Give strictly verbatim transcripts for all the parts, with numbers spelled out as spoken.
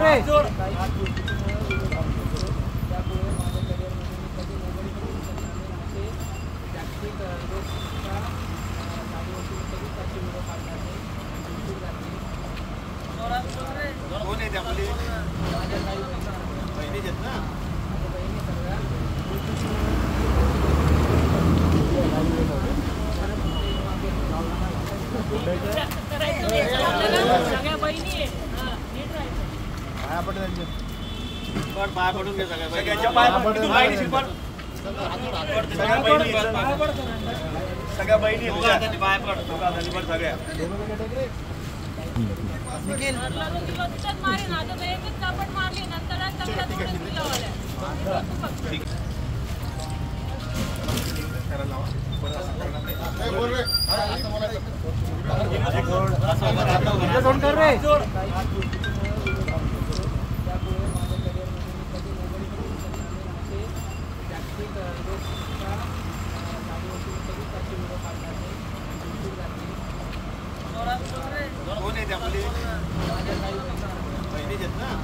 पाय पडून घे सगळ्या पाय पडून सगळ्या बहिणी पाय पड सगळ्या कोण आहे त्यामध्ये बहिणीच आहेत ना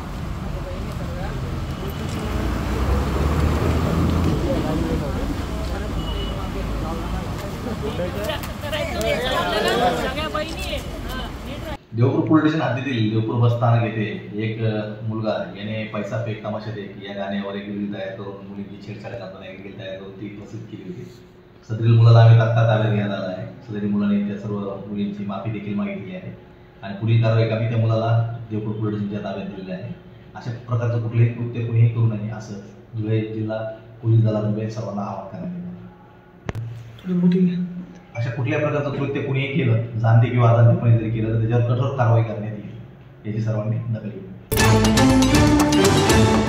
देवपूर पोलीस स्टेशन हद्दीतील देवपूर बस स्थानक येथे एक मुलगा याने पैसा फेक तमाशा एक या गाण्यावर एक रील तयार करून मुलींची छेडछाड करताना एक रील तयार करून ती प्रसिद्ध केली होती. सदरील मुलाला आम्ही तात्काळ ताब्यात घेण्यात आला आहे. सदरील मुलाने त्या सर्व मुलींची माफी देखील मागितली आहे आणि पुढील कारवाई आम्ही त्या मुलाला देवपूर पोलीस स्टेशनच्या ताब्यात दिलेली आहे. अशा प्रकारचं कुठलेही कृत्य कोणीही करू नये असं धुळे जिल्हा पोलीस दलातर्फे सर्वांना आवाहन करण्यात येतं. अशा कुठल्या प्रकारचं कृत्य कोणीही केलं जाणते किंवा अजाणतेपणे जरी केलं तर त्याच्यावर कठोर कारवाई करण्यात येईल याची सर्वांनी दखल घेऊ.